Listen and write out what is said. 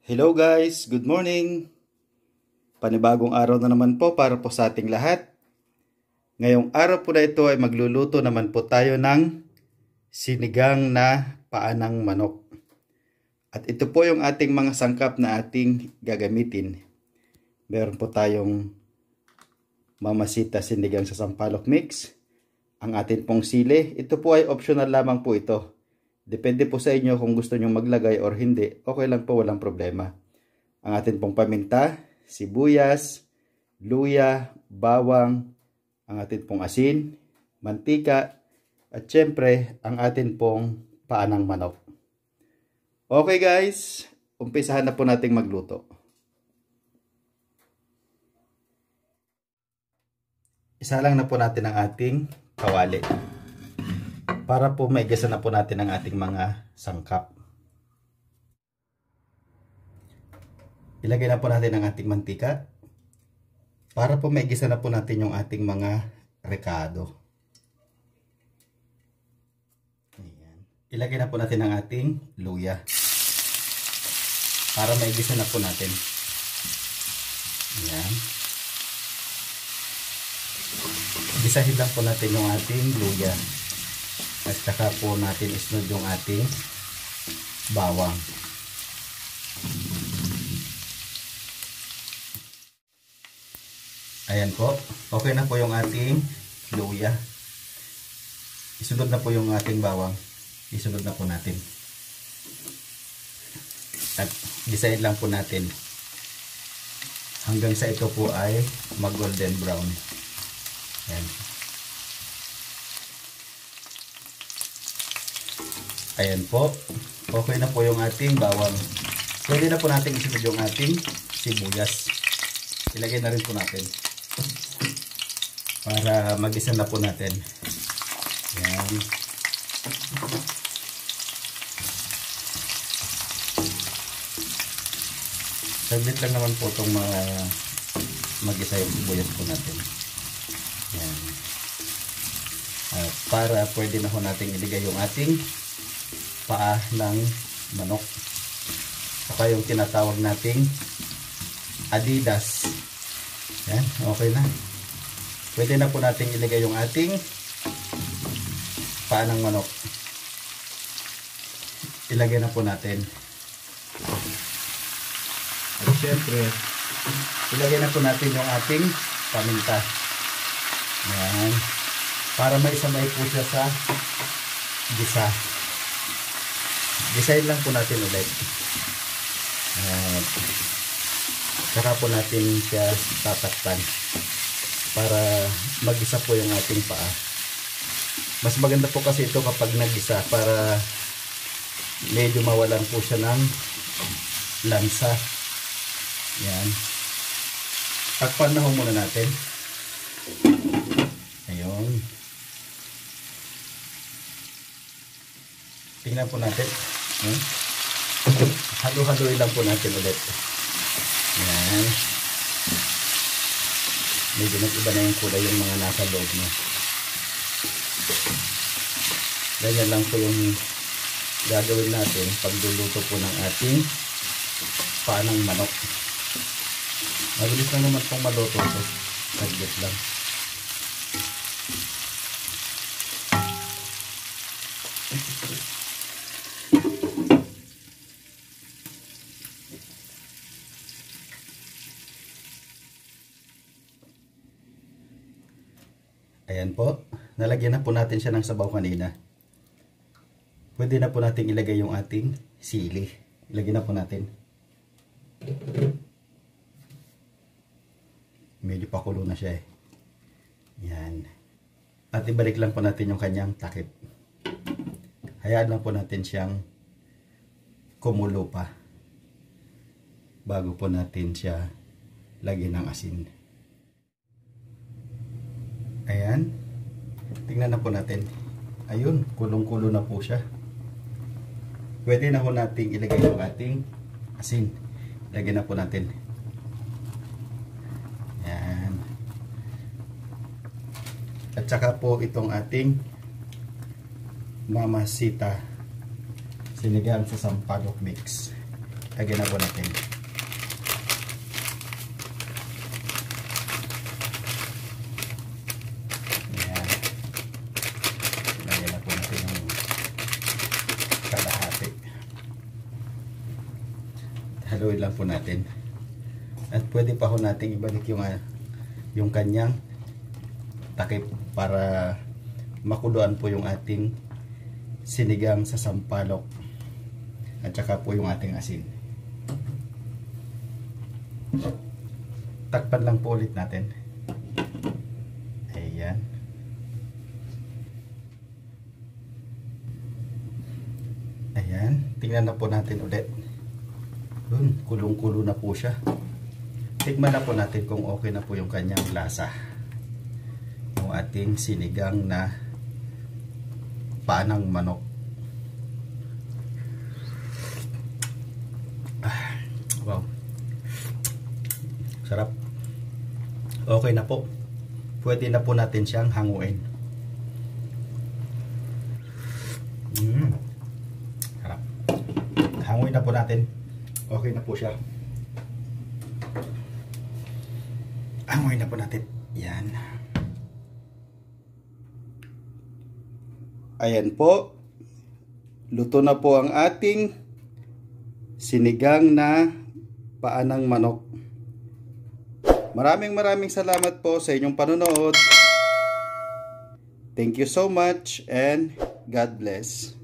Hello guys, good morning! Panibagong araw na naman po para po sa ating lahat. Ngayong araw po na ito ay magluluto naman po tayo ng sinigang na paanang manok. At ito po yung ating mga sangkap na ating gagamitin. Meron po tayong mamasita sinigang sa sampalok mix. Ang atin pong sili, ito po ay optional lamang po ito. Depende po sa inyo kung gusto nyo maglagay or hindi. Okay lang po, walang problema. Ang atin pong paminta, sibuyas, luya, bawang, ang atin pong asin, mantika, at syempre, ang atin pong paanang manok. Okay guys, umpisahan na po nating magluto. Isa lang na po natin ang ating kawali. Para po maigisa na po natin ang ating mga sangkap. Ilagay na po natin ang ating mantika. Para po maigisa na po natin yung ating mga rekado. Ayan. Ilagay na po natin ang ating luya. Para maigisa na po natin. Ayan. Gisahin lang po natin yung ating luya. At saka po natin isunod yung ating bawang. Ayan po. Okay na po yung ating luya. Isunod na po yung ating bawang. Isunod na po natin. At gisahin lang po natin. Hanggang sa ito po ay mag golden brown. Ayan. Ayan po. Okay na po yung ating bawang. Pwede na po natin isunod yung ating sibuyas. Ilagay na rin po natin. Para mag-isa na po natin. Ayan. Saglit lang naman po itong mga mag-isa yung sibuyas po natin. Ayan. At para pwede na po natin iligay yung ating paa ng manok. Saka yung tinatawag nating Adidas. Yan, okay na. Pwede na po natin ilagay yung ating paa ng manok. Ilagay na po natin. At syempre, ilagay na po natin yung ating paminta. Yan. Para may samay po siya sa gisa. Gisahin lang po natin ulit. At saka po natin siya tatakpan para mag-isa po yung ating paa. Mas maganda po kasi ito kapag nag-isa para medyo mawalan po siya ng lansa. Yan. Takpan na ho muna natin. Ayun. Tingnan po natin. Halo-haloy lang po natin ulit. Yan. Medyo nag-iba na yung kulay yung mga nasa loob niya. Ganyan lang po yung gagawin natin pagluluto po ng ating paanang manok. Mabilis lang naman pong maluto ito. Saglit lang. Ayan po, nalagyan na po natin siya ng sabaw kanina. Pwede na po natin ilagay yung ating sili. Ilagay na po natin. Medyo pakulo na siya eh. Yan. At ibalik lang po natin yung kanyang takip. Hayaan lang po natin siyang kumulo pa. Bago po natin siya lagyan ng asin. Ayan. Tingnan na po natin. Ayun, kulong-kulo na po siya. Pwede na po natin ilagay yung ating asin. Lagyan na po natin. Ayan. At saka po itong ating mamasita sinigang sa sampalok mix. Lagyan na po natin. Ayan. Lagyan na po natin yung kalahati. Haluin lang po natin. At pwede pa ho natin ibalik yung kanyang takip para makuluan po yung ating sinigang sa sampalok at saka po yung ating asin. Takpan lang po ulit natin. Ayan. Ayan, tingnan na po natin ulit. Kulong-kulo na po siya. Tikman na po natin kung okay na po yung kanyang lasa. Yung ating sinigang na paanang manok. Wow. Sarap. Okay na po. Pwede na po natin siyang hanguin. Sarap. Hanguin na po natin. Okay na po siya. Hanguin na po natin. Yan. Ayan po. Luto na po ang ating sinigang na paanang manok. Maraming salamat po sa inyong panonood. Thank you so much and God bless.